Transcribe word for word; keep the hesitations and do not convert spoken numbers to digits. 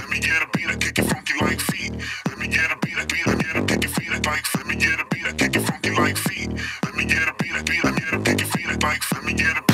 Let me get a beat, I kick it funky like feet. Let me get a beat, I beat, let me get a kick it feet like bikes. Let me get a beat, I kick it funky like feet. Let me get a beat, I beat, let me get a kick it feet like bikes. Let me get a